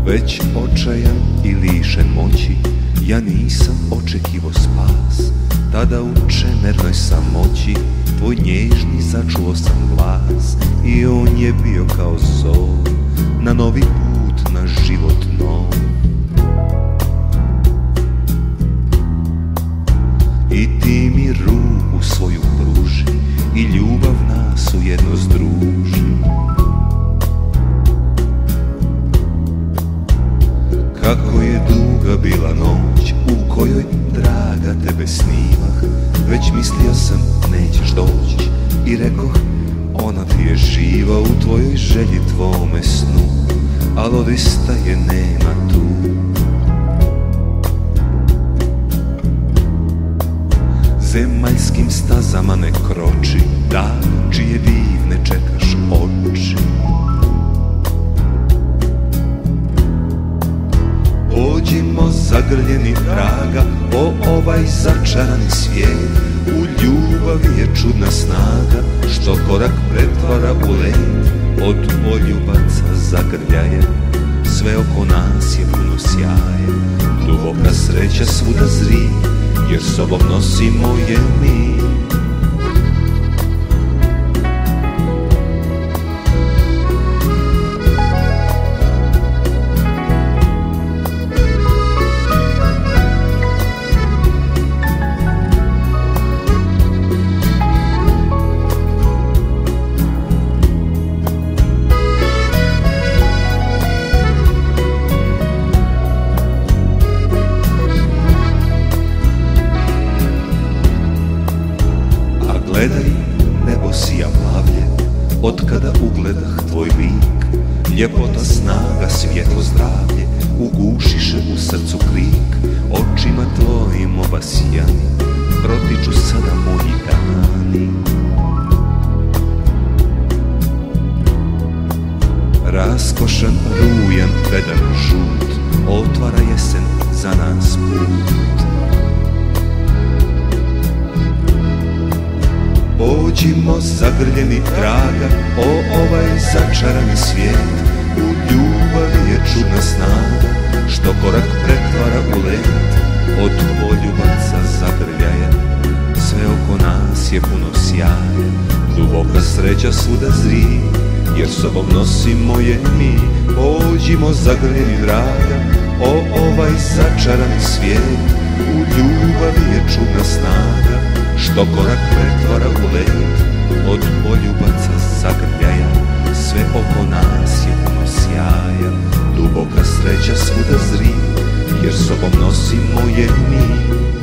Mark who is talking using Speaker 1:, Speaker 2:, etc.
Speaker 1: Već očajan i lišen moći, ja nisam očekivo spas. Tada u čemernoj samoći tvoj nježni začuo sam glas. I on je bio kao zov na novi put, na život nov. I ti mi ruku svoju pruži i ljubav nas ujedno združi. Kako je duga bila noć u kojoj draga tebe snimah. Već mislio sam nećeš doći i rekoh ona ti je živa u tvojoj želji, tvome snu. Al odista je nema tu. Zemaljskim stazama ne kroči ta čije divne čekaš oči. Pođimo zagrljeni traga o ovaj začarani svijet. U ljubavi je čudna snaga što korak pretvara u let. Od poljubaca zagrljaje, sve oko nas je puno sjaje. Duboka sreća svuda zri, jer sobom nosimo je mi. Gledaj, nebo sija plavlje, otkada ugledah tvoj lik. Ljepota, snaga, svjetlo, zdravlje, ugušiše u srcu krik. Očima tvojim obasjani, protiču sada moji dani. Raskošan, rujan, vedan, žut, otvara jesen za nas put. Pođimo zagrljeni traga o ovaj začarani svijet. U ljubavi je čudna snaga što korak pretvara u let. Od poljubaca zagrljaje, sve oko nas je puno sjaje. Duboka sreća svuda zri, jer sobom nosimo je mi. Pođimo zagrljeni draga o ovaj začarani svijet. U ljubavi je čudna snaga što korak pretvara u let. Od poljubaca zagrljaja, sve oko nas je puno sjaja. Duboka sreća svuda zri, jer sobom nosimo je mi.